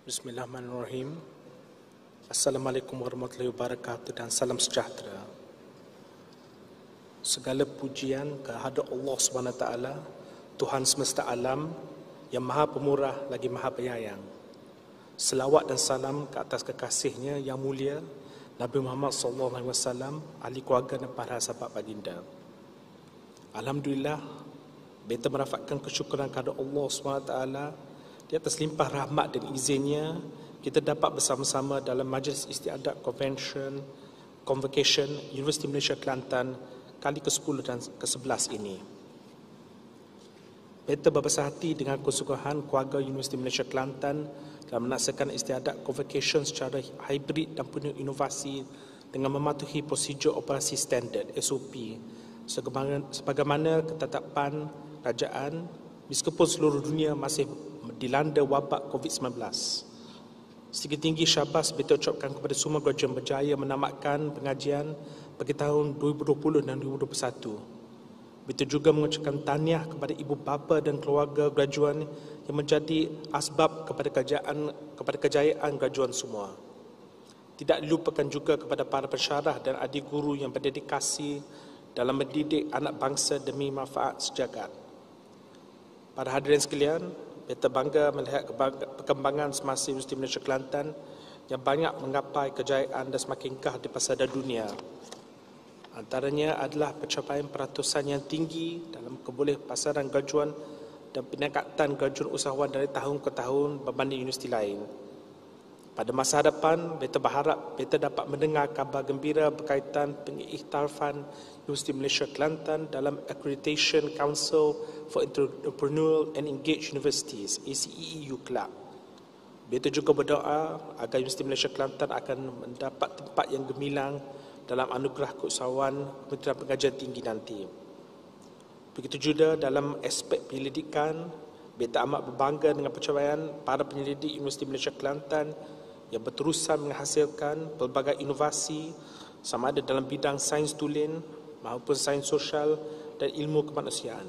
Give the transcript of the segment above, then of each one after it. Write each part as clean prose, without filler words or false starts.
Bismillahirrahmanirrahim. Assalamualaikum warahmatullahi wabarakatuh dan salam sejahtera. Segala pujian kehadrat Allah SWT, Tuhan semesta alam yang maha pemurah lagi maha penyayang. Selawat dan salam ke atas kekasihnya yang mulia Nabi Muhammad SAW, ahli keluarga dan para sahabat baginda. Alhamdulillah, beta merafakkan kesyukuran kepada Allah SWT di atas limpah rahmat dan izinnya, kita dapat bersama-sama dalam Majlis Istiadat Convocation Universiti Malaysia Kelantan kali ke-10 dan ke-11 ini. Beta berbesar hati dengan kesungguhan keluarga Universiti Malaysia Kelantan dalam melaksanakan Istiadat Convocation secara hibrid dan penuh inovasi dengan mematuhi prosedur operasi standard SOP sebagaimana ketetapan kerajaan meskipun seluruh dunia masih dilanda wabak COVID-19. Setinggi-tinggi syabas beta ucapkan kepada semua graduan berjaya menamatkan pengajian bagi tahun 2020 dan 2021. Beta juga mengucapkan tahniah kepada ibu bapa dan keluarga graduan yang menjadi asbab kepada kejayaan graduan semua. Tidak dilupakan juga kepada para pensyarah dan adik guru yang berdedikasi dalam mendidik anak bangsa demi manfaat sejagat. Para hadirin sekalian, beta bangga melihat perkembangan semasa Universiti Malaysia Kelantan yang banyak menggapai kejayaan dan semakin kah di pasar dunia. Antaranya adalah pencapaian peratusan yang tinggi dalam kebolehpasaran graduan dan peningkatan graduan usahawan dari tahun ke tahun berbanding universiti lain. Pada masa hadapan, beta berharap beta dapat mendengar kabar gembira berkaitan pengiktirafan Universiti Malaysia Kelantan dalam Accreditation Council for Entrepreneurial and Engaged Universities ACEEU Club. Beta juga berdoa agar Universiti Malaysia Kelantan akan mendapat tempat yang gemilang dalam anugerah keusahawan Kementerian Pengajian Tinggi nanti. Begitu juga dalam aspek penyelidikan, beta amat berbangga dengan pencapaian para penyelidik Universiti Malaysia Kelantan yang berterusan menghasilkan pelbagai inovasi sama ada dalam bidang sains tulen maupun sains sosial dan ilmu kemanusiaan.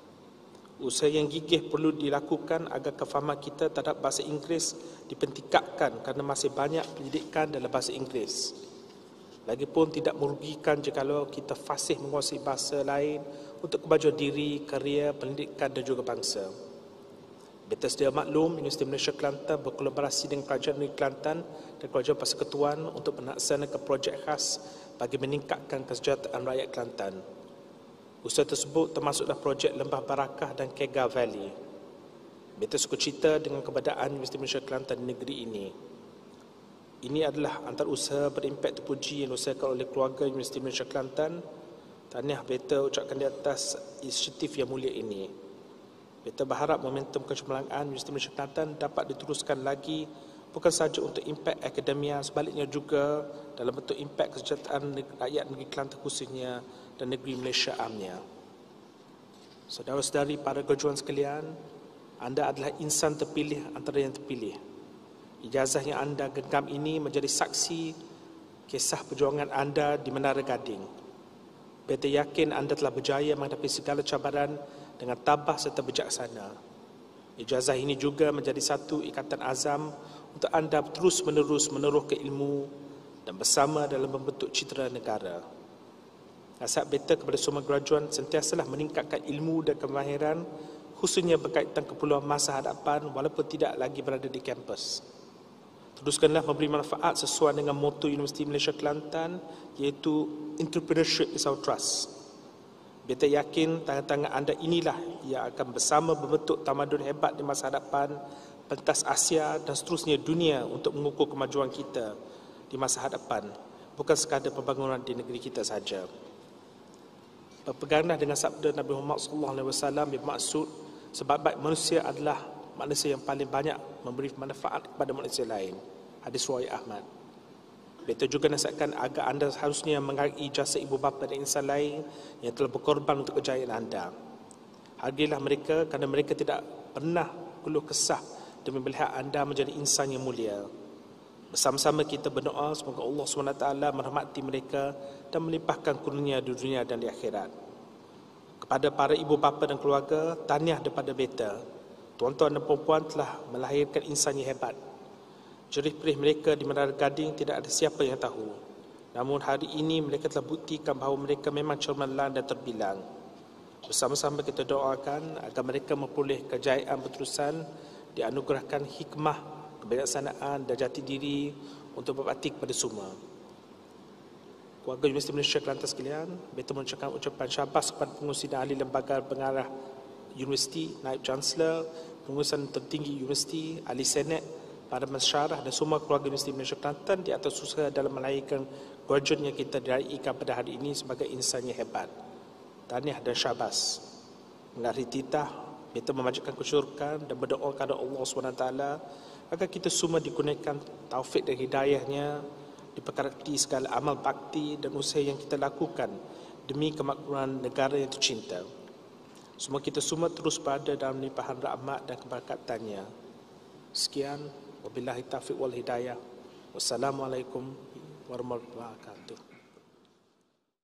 Usaha yang gigih perlu dilakukan agar kefahaman kita terhadap bahasa Inggeris dipentingkan kerana masih banyak pendidikan dalam bahasa Inggeris. Lagipun tidak merugikan jikalau kita fasih menguasai bahasa lain untuk kemajuan diri, kerjaya, pendidikan dan juga bangsa. Beta sedia maklum, Universiti Malaysia Kelantan berkolaborasi dengan Kerajaan Negeri Kelantan dan Kerajaan Persekutuan untuk melaksanakan projek khas bagi meningkatkan kesejahteraan rakyat Kelantan. Usaha tersebut termasuklah projek Lembah Barakah dan Kega Valley. Beta suka cerita dengan keberadaan Universiti Malaysia Kelantan di negeri ini. Ini adalah antara usaha berimpak terpuji yang diusahakan oleh keluarga Universiti Malaysia Kelantan. Tahniah beta ucapkan di atas inisiatif yang mulia ini. Beta berharap momentum kecemerlangan Universiti Malaysia Kelantan dapat diteruskan lagi bukan sahaja untuk impak akademia, sebaliknya juga dalam bentuk impak kesejahteraan rakyat negeri Kelantan khususnya dan negeri Malaysia amnya. Saudara-saudari para graduan sekalian, anda adalah insan terpilih antara yang terpilih. Ijazah yang anda genggam ini menjadi saksi kisah perjuangan anda di Menara Gading. Beta yakin anda telah berjaya menghadapi segala cabaran dengan tabah serta bijaksana. Ijazah ini juga menjadi satu ikatan azam untuk anda terus-menerus meneroka ilmu dan bersama dalam membentuk citra negara. Nasihat beta kepada semua graduan sentiasalah meningkatkan ilmu dan kemahiran khususnya berkaitan keperluan masa hadapan walaupun tidak lagi berada di kampus. Teruskanlah memberi manfaat sesuai dengan moto Universiti Malaysia Kelantan iaitu Entrepreneurship is our trust. Beta yakin tangan-tangan anda inilah yang akan bersama membentuk tamadun hebat di masa hadapan pentas Asia dan seterusnya dunia untuk mengukur kemajuan kita di masa hadapan, bukan sekadar pembangunan di negeri kita sahaja. Berpeganglah dengan sabda Nabi Muhammad SAW yang bermaksud sebaik-baik manusia adalah manusia yang paling banyak memberi manfaat kepada manusia lain. Hadis riwayat Ahmad. Beta juga nasihatkan agar anda harusnya menghargai jasa ibu bapa dan insan lain yang telah berkorban untuk kejayaan anda. Hargailah mereka kerana mereka tidak pernah keluh kesah demi melihat anda menjadi insan yang mulia. Bersama-sama kita berdoa semoga Allah SWT merahmati mereka dan melimpahkan kurnia di dunia dan di akhirat. Kepada para ibu bapa dan keluarga, tahniah daripada beta. Tuan-tuan dan puan-puan telah melahirkan insan yang hebat. Jerih-perih mereka di Menara Gading tidak ada siapa yang tahu. Namun hari ini mereka telah buktikan bahawa mereka memang cemerlang dan terbilang. Bersama-sama kita doakan agar mereka memperoleh kejayaan berterusan, dianugerahkan hikmah, kebijaksanaan dan jati diri untuk berbakti kepada semua. Keluarga Universiti Malaysia Kelantan sekalian, beta mengucapkan ucapan syabas kepada pengurusi dan ahli lembaga pengarah universiti, naib chancellor, pengurusan tertinggi universiti, ahli senat, para masyarakat dan semua keluarga Universiti Malaysia Kelantan di atas usaha dalam melahirkan graduate yang kita diraihkan pada hari ini sebagai insan yang hebat. Tahniah dan syabas. Mengakhiri titah, beta memanjatkan kesyukuran dan berdoa kepada Allah SWT agar kita semua dikurniakan taufik dan hidayahnya, diberkati segala amal bakti dan usaha yang kita lakukan demi kemakmuran negara yang tercinta. Semua kita semua terus berada dalam limpahan rahmat dan keberkatannya. Sekian, wabillahi taufiq wal hidayah. Wassalamualaikum warahmatullahi wabarakatuh.